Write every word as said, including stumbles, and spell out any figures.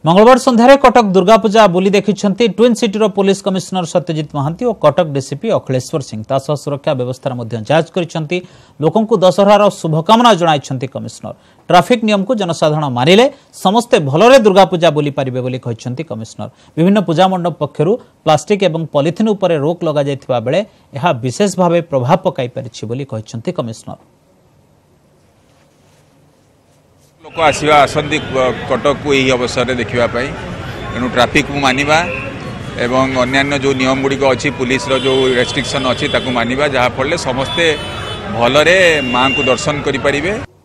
मंगलवार सन्धार कटक दुर्गा पूजा बुली देखिछन्ति twin city police commissioner Satyajit Mohanty और कटक डीसीपी अखिलेश्वर सिंह तासह सुरक्षा व्यवस्था जांच करिसेंति। लोकं को दशहरार शुभकामना जणाइछन्ति कमिशनर। ट्राफिक नियम को जनसाधारण मानिले समस्ते भलरे दुर्गा पूजा बुली पारिबे बोली कहिसेंति कमिशनर। विभिन्न पूजा मंडप पक्षरु प्लास्टिक एवं पॉलिथिन उपरे रोक लगा जायथिबा बेले एहा विशेष भावे प्रभाव पकाई परिछि बोली कहिसेंति कमिशनर। लोक आसवा आसती कटक को यही अवसर में देखापी तेणु ट्राफिक को मानिबा एवं अन्यान्य जो नियम गुड़िक अच्छी पुलिस रो जो रेस्ट्रिक्शन अच्छी ताकू मानिबा जहाँफल समस्ते भलरे माँ को दर्शन करें।